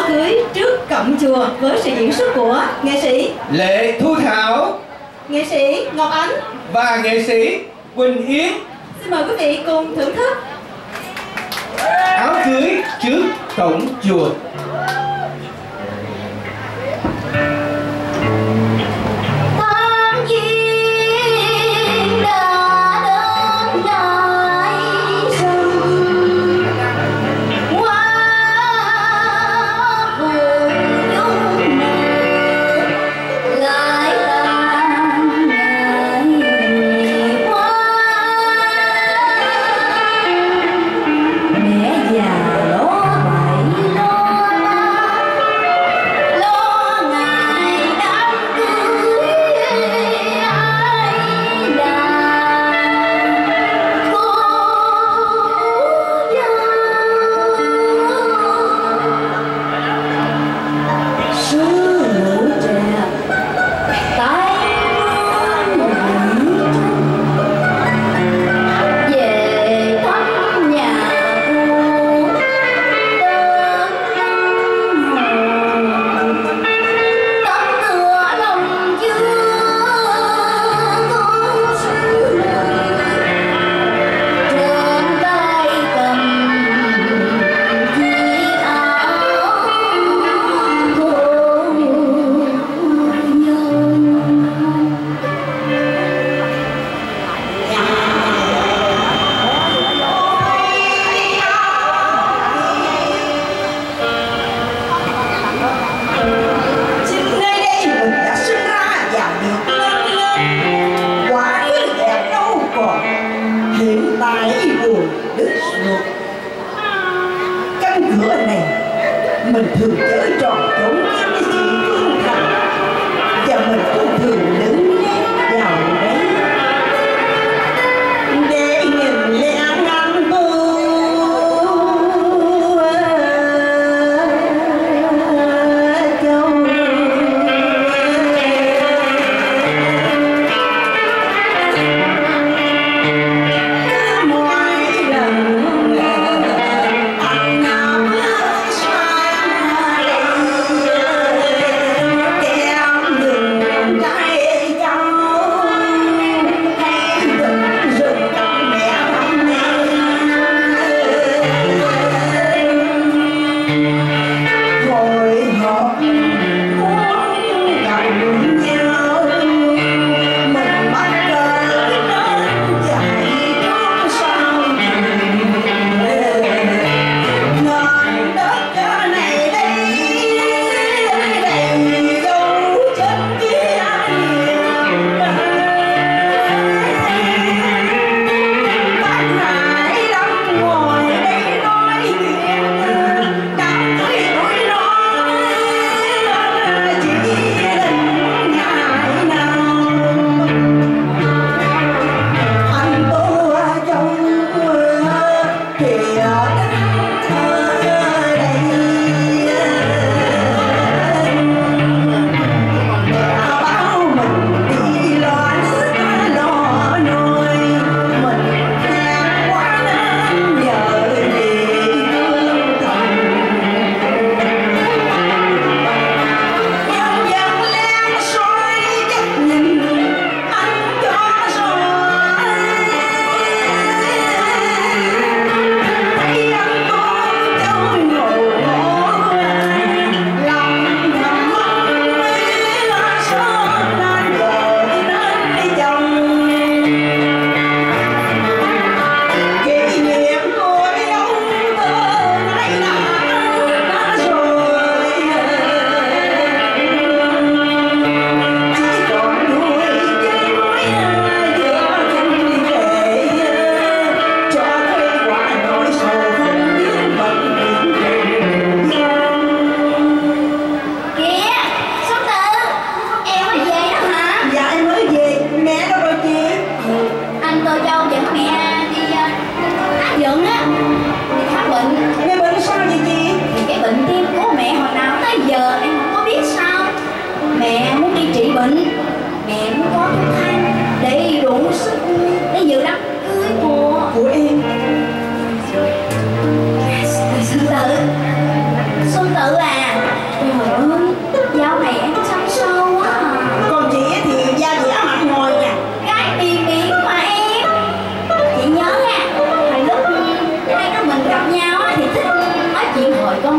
cưới trước cổng chùa với sự diễn xuất của nghệ sĩ Lệ Thu Thảo, nghệ sĩ Ngọc Ánh và nghệ sĩ Quỳnh Yến. Xin mời quý vị cùng thưởng thức Áo cưới trước cổng chùa. Mình thường chơi trò trốn với chị Phương Thành, và mình cũng thường đứng vào đấy để nhìn lẽ ngăn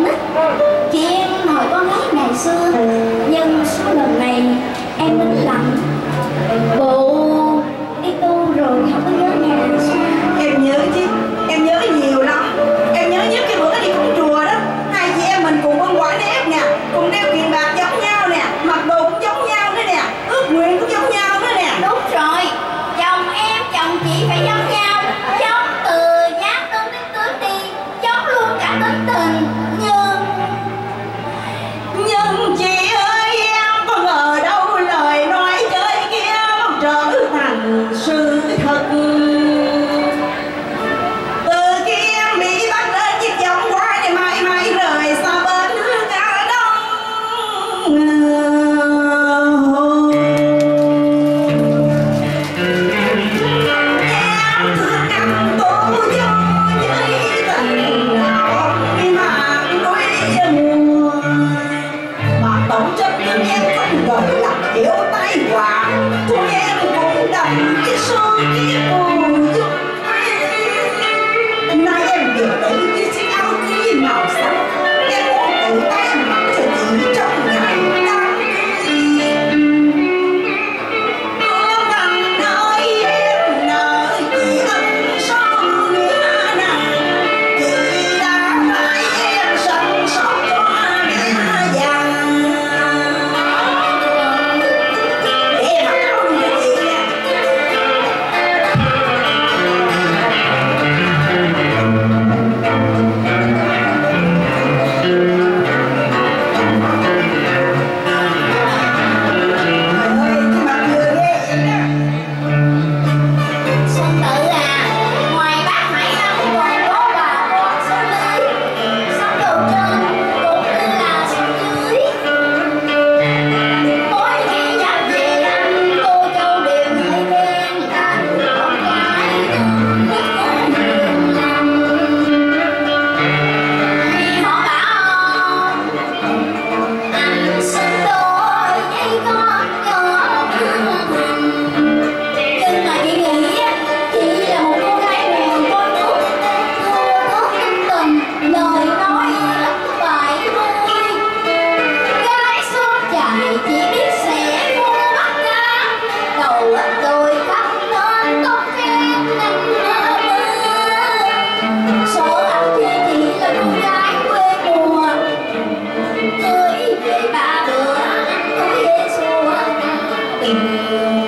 á. Chị em hồi con gái ngày xưa, nhưng sau lần này em nín lặng. Bộ đi tu rồi không có nhớ nhà sao? Em nhớ chứ, em nhớ nhiều lắm. Em nhớ nhất cái bữa đi cúng chùa đó, hai chị em mình cùng ăn quả nếp nè, cùng đeo kiềng bạc giống nhau nè, mặc đồ cũng giống nhau nữa nè, ước nguyện cũng giống nhau nữa nè. Đúng rồi, chồng em, chồng chị phải giống nhau, giống từ dáng tướng đến tướng đi, giống luôn cả tính tình. Nhưng chị ơi, em có ngờ đâu lời nói chơi kia trở thành sự thật. Từ khi em bị bắt lên chiếc vòng qua thì mãi mãi rời xa bên cả đông. Em thương em cố cho với tình nào mà đôi mùa, mà tổng chất nhưng em không ngờ là kiểu tai họa. Thôi em cũng đành cái số kiếp phù dung. Nay em về đây với chiếc áo cưới màu xanh, em muốn tự tay mặc cho chị trong ngày đám cưới. Có bằng nói em nợ chị ân sâu nghĩa nặng, chị đã phải em sẵn sóc cho mẹ già. Để mặc áo luôn cho chị nha. Trời ơi, cái mặt vừa ghê vậy đó. Xuân Tự à, ngoài bác Hải Lâm còn có bà con Xuân Lưới, Xuân Đầu Trơn cũng như là Xuân Dưới. Mỗi khi nhắc về anh, cô Châu đều ngợi khen là người con gái rất có hiền lành. Họ bảo anh xứng đôi với con nhỏ thương thành. Nhưng mà chị nghĩ á, chị là một cô gái nghèo con nước, thua thớt tinh tình, lời nói ít bại vui. Gái suốt chạy chỉ biết sẽ mua bắt cá, đầu ít đôi khắp nên tóc khen nên mưa. Số anh kia chỉ là cô gái quê mùa, cưới về ba bữa anh cũng dễ xua tình.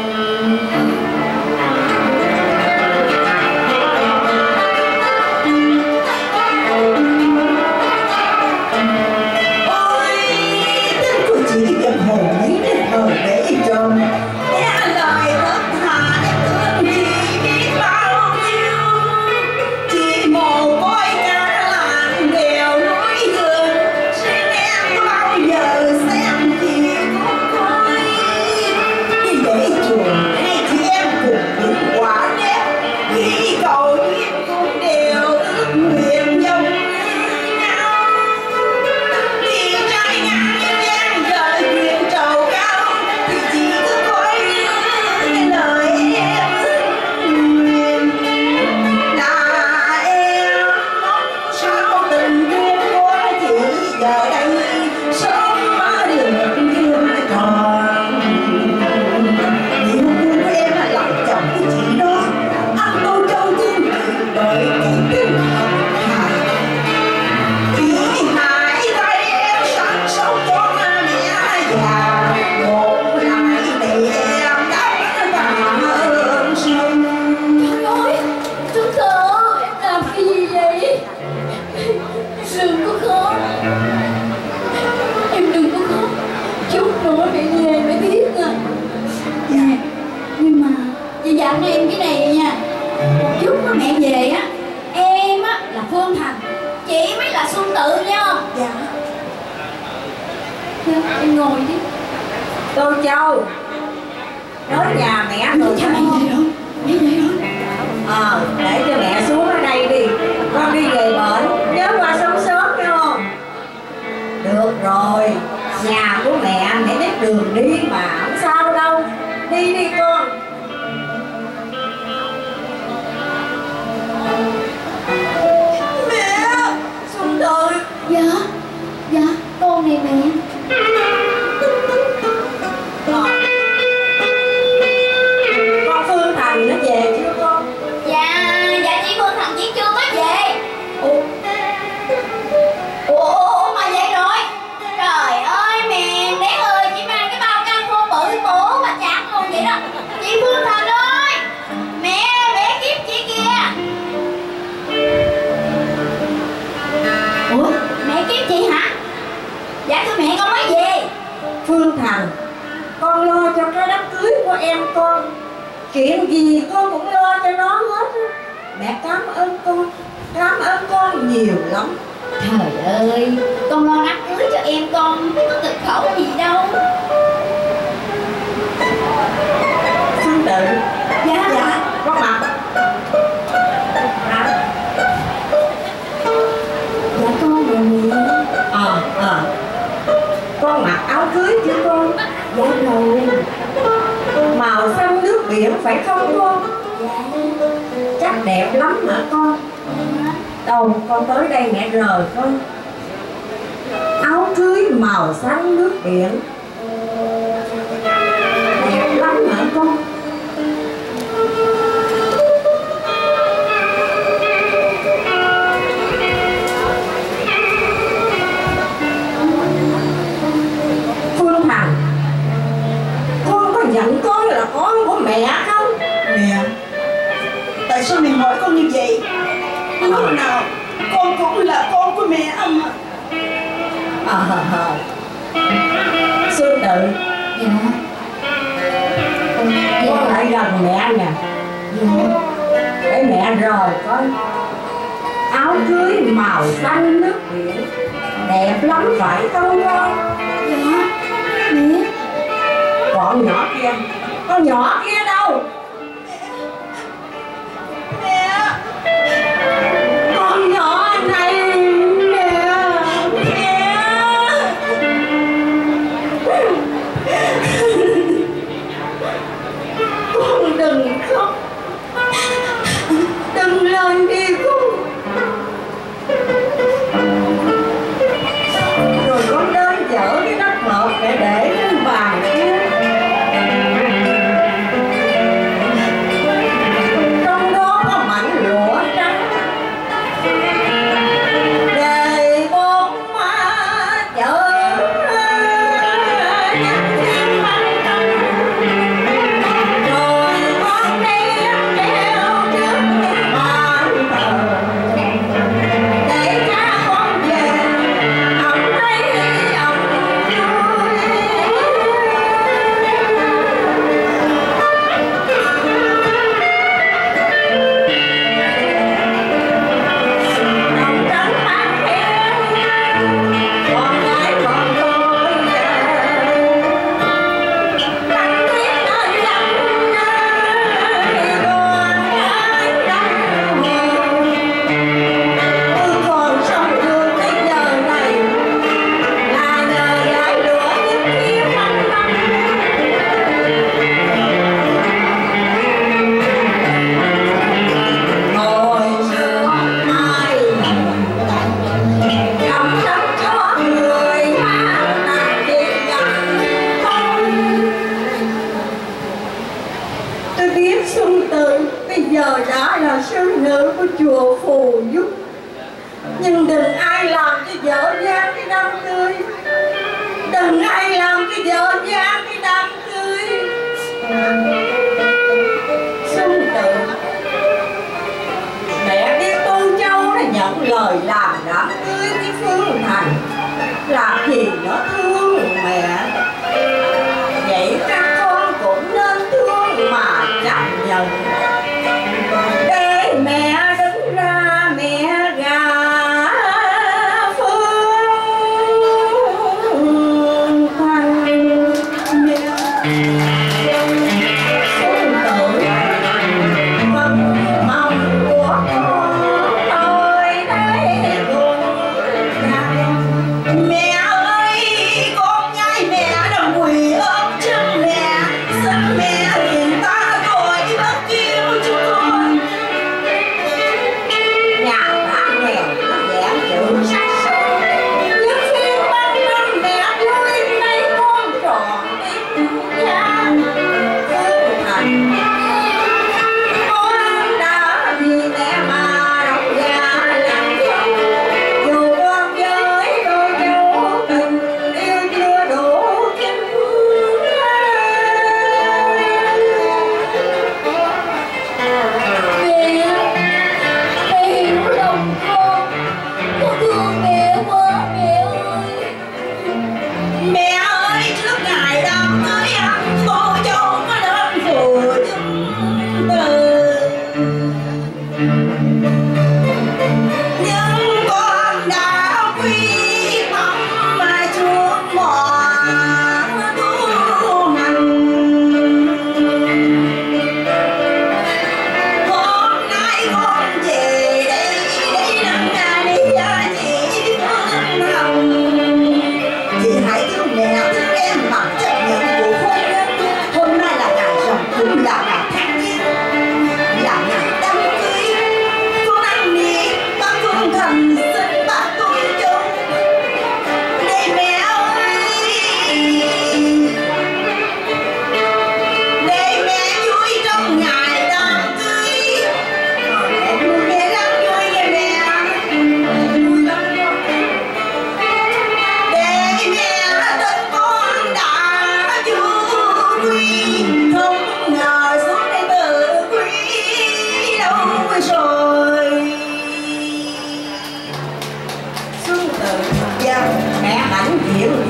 Ôi, tên của chị vẫn hồn mấy đến thời để tròn. Nghe lời thật thà em thương chị biết bao nhiêu. Chị mồ côi cả làng đèo núi rừng, xin em có bao giờ xem chị cũng coi. Đi để chùa hai chị em cùng những quả nếp, khi cầu duyên cũng đều ước nguyện giống nhau. Đi trai ngang nhân gian giờ chuyện trầu cao, thì chị cứ coi như cái lời em ước nguyện. Là em mong sao tình duyên của chị giờ đây sớm được duyên tròn. Nhiều của em là làm chồng của chị đó, anh tôi châu thương chị bởi chị tinh thần thà. Chị hãy tay em sẵn sống cho mẹ già, một lại để em đáp tạ ơn sông. Trời ơi, Xuân Tự, em làm cái gì vậy? Đừng có khóc. Em đừng có khóc. Chút nữa mẹ về mẹ biết à. Nè, nhưng mà chị dặn em cái này nha. Một chút nữa mẹ về á, em á là Phương Thành, chị mới là Xuân Tự nha. Dạ. Em ngồi đi. Cô Châu, nói nhà mẹ thường Cha mẹ về rồi. Mẹ về rồi. để cho mẹ xuống ở đây đi. Con đi về bệnh, nhớ qua sớm sớm nghe không? Được rồi, nhà của mẹ biết đường đi mà, không sao đâu. Đi đi con. Mẹ, Xuân Tự. Dạ. con này mẹ. Con Phương Thành nó về chưa con? Dạ chị Phương Thành chị chưa có về. Ủa mà vậy rồi. Trời ơi mẹ, bé ơi, chị mang cái bao căng khô bự bổ mà chặt luôn vậy đó. Chị Phương Thành ơi, mẹ kiếm chị kìa. Ủa mẹ kiếm chị hả? Dạ thưa mẹ, con mới về. Phương Thành, con lo cho cái đám cưới của em con. Chuyện gì con cũng lo cho nó hết. Mẹ cảm ơn con nhiều lắm. Trời ơi, con lo đám cưới cho em con, có cực khổ gì đâu. Phương Tự. Dạ. Con mặc. Hả? Dạ con về mẹ. Con mặc áo cưới chưa con? Dạ rồi. Màu xanh nước biển phải không con? Dạ. Chắc đẹp lắm hả con? Đâu con tới đây mẹ rời con. Áo cưới màu xanh nước biển đẹp lắm hả con? Phương Thành, con có nhận con là con của mẹ không? Mẹ, tại sao mẹ hỏi con như vậy? Lúc nào con cũng là con của mẹ ông ạ. Xuân Tự. Dạ. Con lại gần mẹ nè. Dạ. Để mẹ rồi coi. Áo cưới màu xanh nước biển đẹp lắm phải không con? Dạ. Mẹ. Con nhỏ kia, con nhỏ kia đâu? Mẹ, Con nhỏ này nè. Con đừng khóc, đừng lên đi con. Rồi con đến dở cái nắp hộp để lên bàn kia.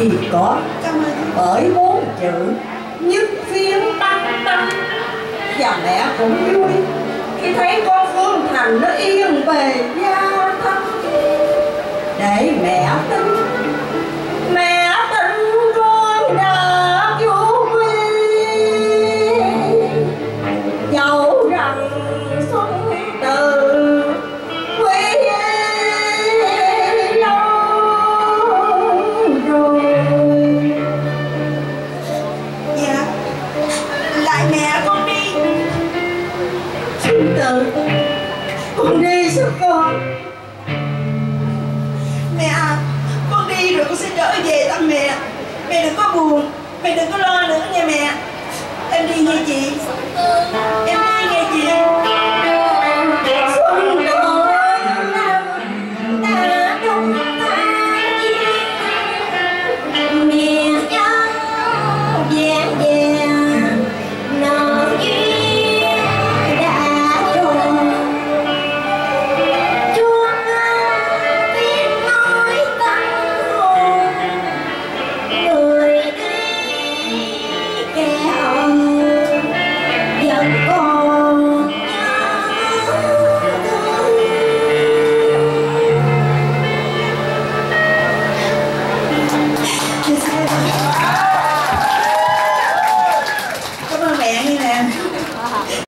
chỉ có Cảm ơn. bởi 4 chữ nhất phiến tăng tăng. Và mẹ cũng vui khi thấy con Phương Thành nó yên bề gia thân. Để mẹ tin con đã vô quy, dẫu rằng xuân từ quê lâu rồi. Dạ, lại mẹ con đi. Xuân từ, con đi sao con? Mẹ à, con đi rồi con sẽ trở về thăm mẹ. Mẹ đừng có buồn, mẹ đừng có lo nữa nha mẹ. Em đi nha chị. Em